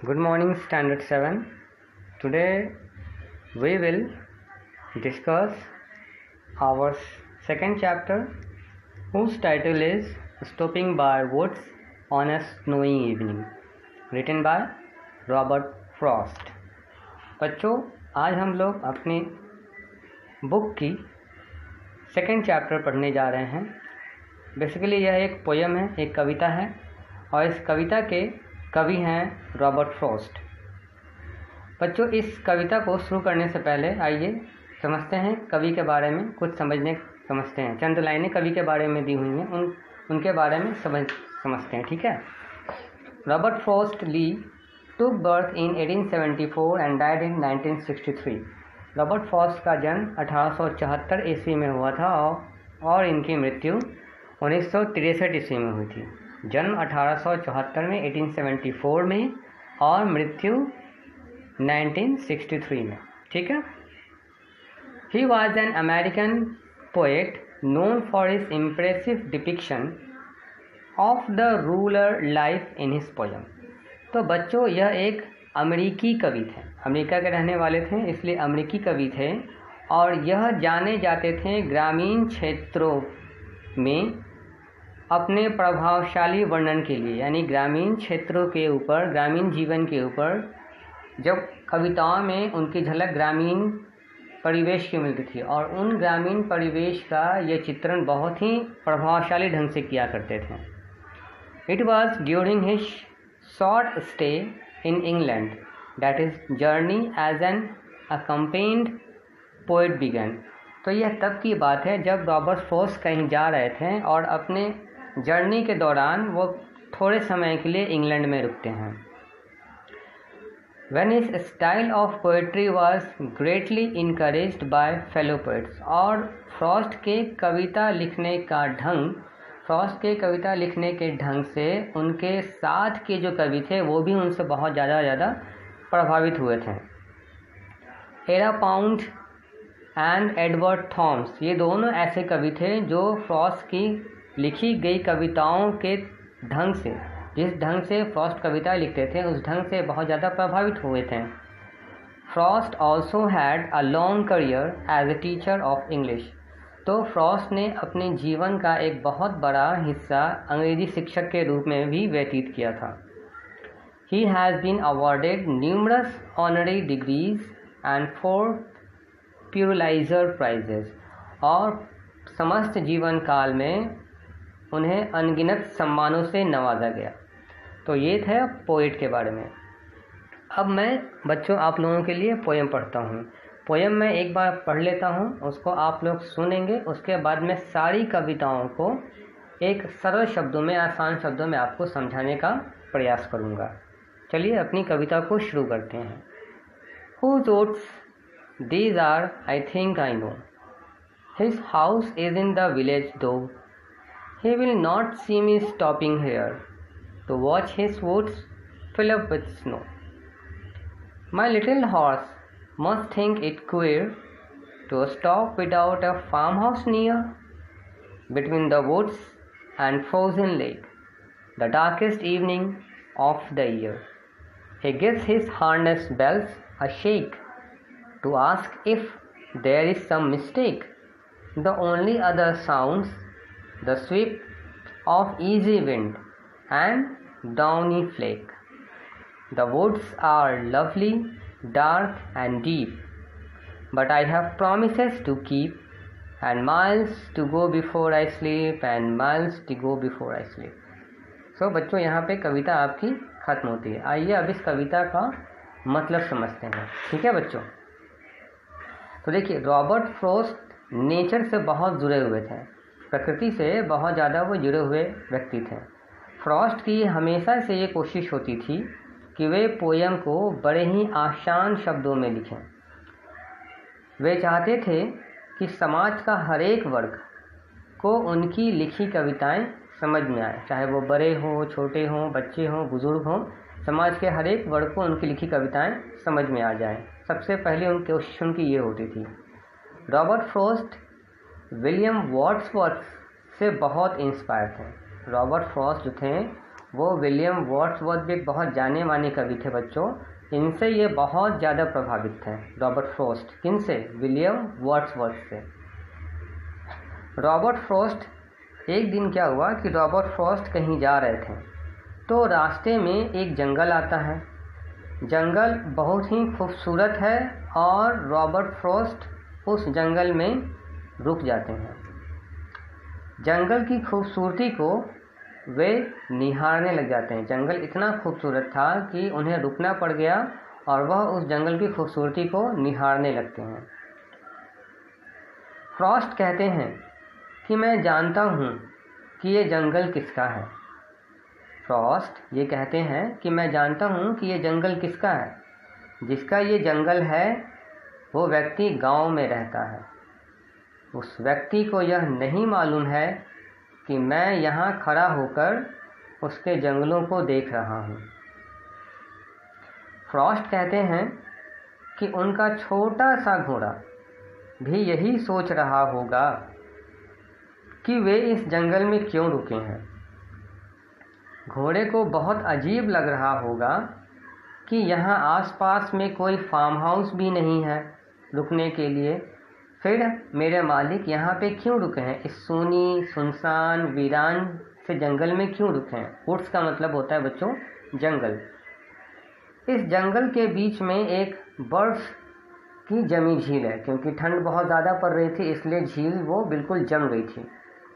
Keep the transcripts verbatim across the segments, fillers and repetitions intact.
Good morning, Standard seven. Today we will discuss our second chapter, whose title is Stopping by Woods on a Snowy Evening, written by Robert Frost. बच्चों, आज हम लोग अपनी book की second chapter पढ़ने जा रहे हैं। बेसिकली यह एक पोयम है, एक कविता है, और इस कविता के कवि हैं रॉबर्ट फ्रॉस्ट। बच्चों, इस कविता को शुरू करने से पहले आइए समझते हैं कवि के बारे में, कुछ समझने समझते हैं। चंद लाइनें कवि के बारे में दी हुई हैं, उन उनके बारे में समझ समझते हैं। ठीक है। Robert Frost he took birth in eighteen seventy four and died in nineteen sixty three. Robert Frost का जन्म अठारह सौ चौहत्तर ईस्वी में हुआ था और, और इनकी मृत्यु उन्नीस सौ तिरसठ ईस्वी में हुई थी। जन्म अठारह सौ चौहत्तर में अठारह सौ चौहत्तर में और मृत्यु नाइनटीन सिक्सटी थ्री में। ठीक है। He was an American poet known for his impressive depiction of the rural life in his poem. तो बच्चों, यह एक अमेरिकी कवि थे, अमेरिका के रहने वाले थे, इसलिए अमेरिकी कवि थे, और यह जाने जाते थे ग्रामीण क्षेत्रों में अपने प्रभावशाली वर्णन के लिए, यानी ग्रामीण क्षेत्रों के ऊपर, ग्रामीण जीवन के ऊपर जब कविताओं में उनकी झलक ग्रामीण परिवेश की मिलती थी, और उन ग्रामीण परिवेश का ये चित्रण बहुत ही प्रभावशाली ढंग से किया करते थे। It was during his short stay in England that is journey as an accomplished poet began. तो यह तब की बात है जब रॉबर्ट फ्रॉस्ट कहीं जा रहे थे और अपने जर्नी के दौरान वो थोड़े समय के लिए इंग्लैंड में रुकते हैं। When his style of poetry was greatly encouraged by fellow poets, और फ्रॉस्ट के कविता लिखने का ढंग फ्रॉस्ट के कविता लिखने के ढंग से उनके साथ के जो कवि थे वो भी उनसे बहुत ज़्यादा ज़्यादा प्रभावित हुए थे। Ezra Pound and Edward Thomas, ये दोनों ऐसे कवि थे जो फ्रॉस्ट की लिखी गई कविताओं के ढंग से, जिस ढंग से फ्रॉस्ट कविता लिखते थे उस ढंग से बहुत ज़्यादा प्रभावित हुए थे। Frost also had a long career as a teacher of English. तो फ्रॉस्ट ने अपने जीवन का एक बहुत बड़ा हिस्सा अंग्रेजी शिक्षक के रूप में भी व्यतीत किया था। He has been awarded numerous honorary degrees and four Pulitzer prizes, और समस्त जीवन काल में उन्हें अनगिनत सम्मानों से नवाजा गया। तो ये थे पोएट के बारे में। अब मैं बच्चों आप लोगों के लिए पोएम पढ़ता हूँ। पोएम मैं एक बार पढ़ लेता हूँ, उसको आप लोग सुनेंगे, उसके बाद मैं सारी कविताओं को एक सरल शब्दों में, आसान शब्दों में आपको समझाने का प्रयास करूँगा। चलिए अपनी कविता को शुरू करते हैं। Whose oats these are, I think I know. His house is in the village though. He will not see me stopping here to watch his woods fill up with snow. My little horse must think it queer to stop without a farmhouse near, between the woods and frozen lake, the darkest evening of the year. He gives his harness bells a shake to ask if there is some mistake. The only other sounds the sweep of easy wind and downy flake. The woods are lovely, dark and deep, but I have promises to keep, and miles to go before I sleep, and miles to go before I sleep. So बच्चों, यहाँ पे कविता आपकी खत्म होती है। आइए अब इस कविता का मतलब समझते हैं। ठीक है बच्चों। तो देखिए, रॉबर्ट फ्रॉस्ट नेचर से बहुत जुड़े हुए थे, प्रकृति से बहुत ज़्यादा वो जुड़े हुए व्यक्ति थे। फ्रॉस्ट की हमेशा से ये कोशिश होती थी कि वे पोयम को बड़े ही आसान शब्दों में लिखें। वे चाहते थे कि समाज का हर एक वर्ग को उनकी लिखी कविताएं समझ में आए, चाहे वो बड़े हों, छोटे हों, बच्चे हों, बुज़ुर्ग हों, समाज के हर एक वर्ग को उनकी लिखी कविताएं समझ में आ जाएं। सबसे पहले उनकी कोशिश उनकी ये होती थी। रॉबर्ट फ्रॉस्ट विलियम वर्ड्सवर्थ से बहुत इंस्पायर थे। रॉबर्ट फ्रॉस्ट जो थे वो विलियम वर्ड्सवर्थ भी बहुत जाने माने कवि थे बच्चों। इनसे ये बहुत ज़्यादा प्रभावित थे रॉबर्ट फ्रॉस्ट। किन से? विलियम वर्ड्सवर्थ से। रॉबर्ट फ्रॉस्ट एक दिन क्या हुआ कि रॉबर्ट फ्रॉस्ट कहीं जा रहे थे तो रास्ते में एक जंगल आता है। जंगल बहुत ही खूबसूरत है और रॉबर्ट फ्रॉस्ट उस जंगल में रुक जाते हैं। जंगल की खूबसूरती को वे निहारने लग जाते हैं। जंगल इतना खूबसूरत था कि उन्हें रुकना पड़ गया और वह उस जंगल की खूबसूरती को निहारने लगते हैं। फ्रॉस्ट कहते हैं कि मैं जानता हूँ कि ये जंगल किसका है। फ्रॉस्ट ये कहते हैं कि मैं जानता हूँ कि ये जंगल किसका है। जिसका ये जंगल है वो व्यक्ति गांव में रहता है। उस व्यक्ति को यह नहीं मालूम है कि मैं यहाँ खड़ा होकर उसके जंगलों को देख रहा हूँ। फ्रॉस्ट कहते हैं कि उनका छोटा सा घोड़ा भी यही सोच रहा होगा कि वे इस जंगल में क्यों रुके हैं। घोड़े को बहुत अजीब लग रहा होगा कि यहाँ आसपास में कोई फार्म हाउस भी नहीं है रुकने के लिए। फिर मेरे मालिक यहाँ पे क्यों रुके हैं? इस सूनी सुनसान वीरान से जंगल में क्यों रुके हैं? वुड्स का मतलब होता है बच्चों जंगल। इस जंगल के बीच में एक बर्फ की जमी झील है। क्योंकि ठंड बहुत ज़्यादा पड़ रही थी इसलिए झील वो बिल्कुल जम गई थी।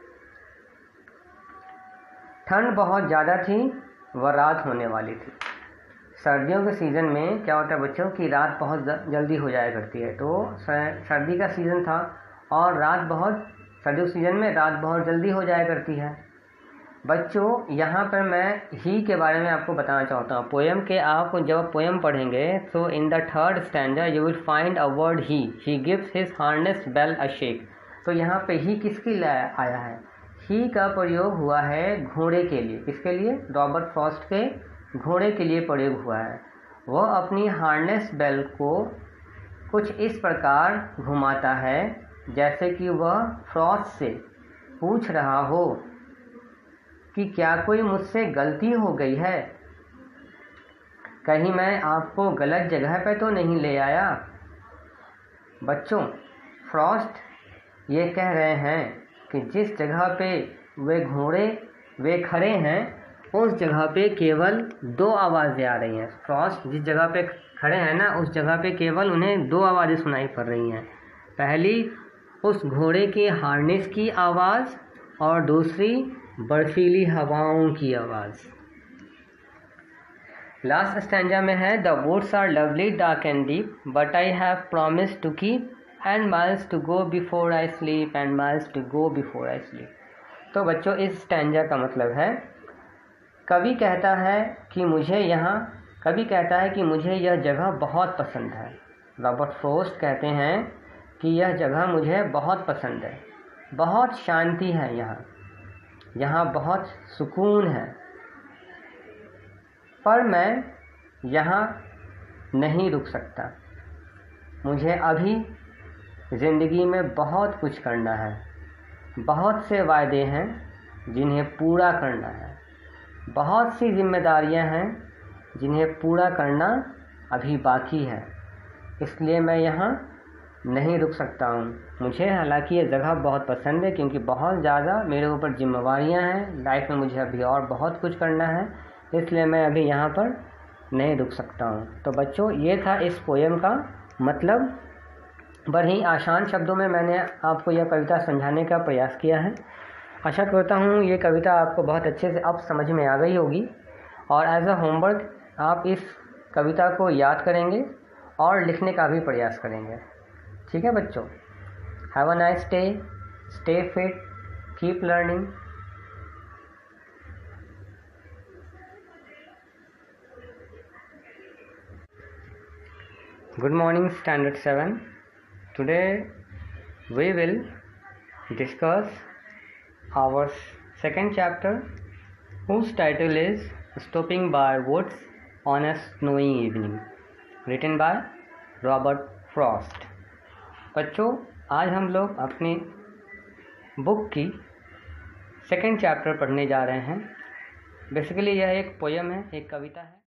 ठंड बहुत ज़्यादा थी, वह रात होने वाली थी। सर्दियों के सीज़न में क्या होता है बच्चों कि रात बहुत जल्दी हो जाया करती है। तो सर्दी का सीज़न था और रात बहुत सर्दियों सीज़न में रात बहुत जल्दी हो जाया करती है। बच्चों यहाँ पर मैं ही के बारे में आपको बताना चाहता हूँ। पोएम के आप जब पोएम पढ़ेंगे तो in the third stanza you will find a word he he gives his harness bell a shake. तो यहाँ पे ही किसके लिए आया है? ही का प्रयोग हुआ है घोड़े के लिए। किसके लिए? रॉबर्ट फ्रॉस्ट के घोड़े के लिए प्रयोग हुआ है। वह अपनी हार्नेस बेल को कुछ इस प्रकार घुमाता है जैसे कि वह फ्रॉस्ट से पूछ रहा हो कि क्या कोई मुझसे गलती हो गई है, कहीं मैं आपको गलत जगह पे तो नहीं ले आया। बच्चों फ्रॉस्ट ये कह रहे हैं कि जिस जगह पे वे घोड़े वे खड़े हैं उस जगह पे केवल दो आवाज़ें आ रही हैं। फ्रॉस्ट जिस जगह पे खड़े हैं ना उस जगह पे केवल उन्हें दो आवाज़ें सुनाई पड़ रही हैं। पहली उस घोड़े के हार्नेस की आवाज़ और दूसरी बर्फीली हवाओं की आवाज़। लास्ट स्टैंजा में है the woods are lovely dark and deep but I have promised to keep and miles to go before I sleep and miles to go before I sleep. तो बच्चों इस स्टैंजा का मतलब है कवि कहता है कि मुझे यहाँ कवि कहता है कि मुझे यह जगह बहुत पसंद है। रॉबर्ट फ्रॉस्ट कहते हैं कि यह जगह मुझे बहुत पसंद है, बहुत शांति है यहाँ, यहाँ बहुत सुकून है, पर मैं यहाँ नहीं रुक सकता। मुझे अभी ज़िंदगी में बहुत कुछ करना है, बहुत से वायदे हैं जिन्हें पूरा करना है, बहुत सी जिम्मेदारियां हैं जिन्हें पूरा करना अभी बाकी है, इसलिए मैं यहाँ नहीं रुक सकता हूँ। मुझे हालांकि ये जगह बहुत पसंद है क्योंकि बहुत ज़्यादा मेरे ऊपर जिम्मेवारियाँ हैं, लाइफ में मुझे अभी और बहुत कुछ करना है, इसलिए मैं अभी यहाँ पर नहीं रुक सकता हूँ। तो बच्चों ये था इस पोएम का मतलब। बड़े ही आसान शब्दों में मैंने आपको यह कविता समझाने का प्रयास किया है। आशा करता हूँ ये कविता आपको बहुत अच्छे से अब समझ में आ गई होगी और एज अ होमवर्क आप इस कविता को याद करेंगे और लिखने का भी प्रयास करेंगे। ठीक है बच्चों, have a nice day, stay fit, keep learning. Good morning standard seven. Today we will discuss our second chapter whose title is Stopping by Woods on a Snowy Evening, written by Robert Frost। बच्चों आज हम लोग अपनी book की second chapter पढ़ने जा रहे हैं बेसिकली यह एक पोयम है, एक कविता है।